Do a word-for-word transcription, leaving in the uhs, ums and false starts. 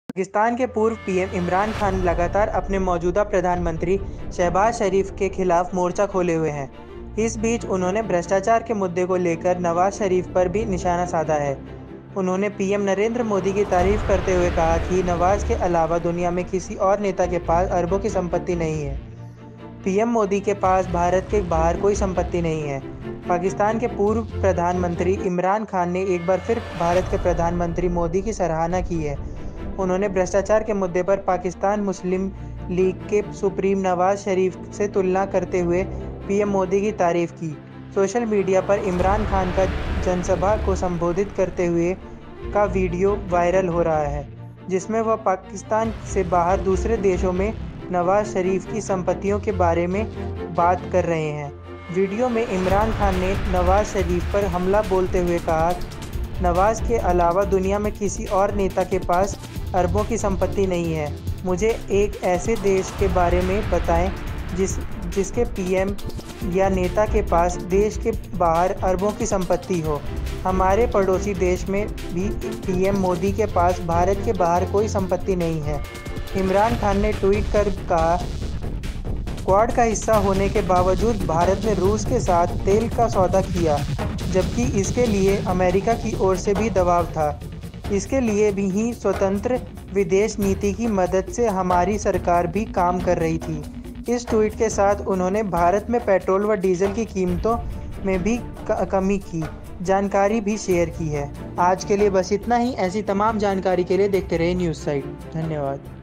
पाकिस्तान के पूर्व पीएम इमरान खान लगातार अपने मौजूदा प्रधानमंत्री शहबाज शरीफ के खिलाफ मोर्चा खोले हुए हैं। इस बीच उन्होंने भ्रष्टाचार के मुद्दे को लेकर नवाज शरीफ पर भी निशाना साधा है। उन्होंने पीएम नरेंद्र मोदी की तारीफ करते हुए कहा कि नवाज के अलावा दुनिया में किसी और नेता के पास अरबों की संपत्ति नहीं है। पीएम मोदी के पास भारत के बाहर कोई संपत्ति नहीं है। पाकिस्तान के पूर्व प्रधानमंत्री इमरान खान ने एक बार फिर भारत के प्रधानमंत्री मोदी की सराहना की है। उन्होंने भ्रष्टाचार के मुद्दे पर पाकिस्तान मुस्लिम लीग के सुप्रीम नवाज शरीफ से तुलना करते हुए पीएम मोदी की तारीफ की। सोशल मीडिया पर इमरान खान का जनसभा को संबोधित करते हुए का वीडियो वायरल हो रहा है, जिसमें वह पाकिस्तान से बाहर दूसरे देशों में नवाज शरीफ की संपत्तियों के बारे में बात कर रहे हैं। वीडियो में इमरान खान ने नवाज शरीफ पर हमला बोलते हुए कहा, नवाज के अलावा दुनिया में किसी और नेता के पास अरबों की संपत्ति नहीं है। मुझे एक ऐसे देश के बारे में बताएं जिस जिसके पीएम या नेता के पास देश के बाहर अरबों की संपत्ति हो। हमारे पड़ोसी देश में भी पीएम मोदी के पास भारत के बाहर कोई संपत्ति नहीं है। इमरान खान ने ट्वीट कर कहा, क्वाड का हिस्सा होने के बावजूद भारत ने रूस के साथ तेल का सौदा किया, जबकि इसके लिए अमेरिका की ओर से भी दबाव था। इसके लिए भी ही स्वतंत्र विदेश नीति की मदद से हमारी सरकार भी काम कर रही थी। इस ट्वीट के साथ उन्होंने भारत में पेट्रोल व डीजल की कीमतों में भी कमी की जानकारी भी शेयर की है। आज के लिए बस इतना ही। ऐसी तमाम जानकारी के लिए देखते रहिए न्यूज़ साइट। धन्यवाद।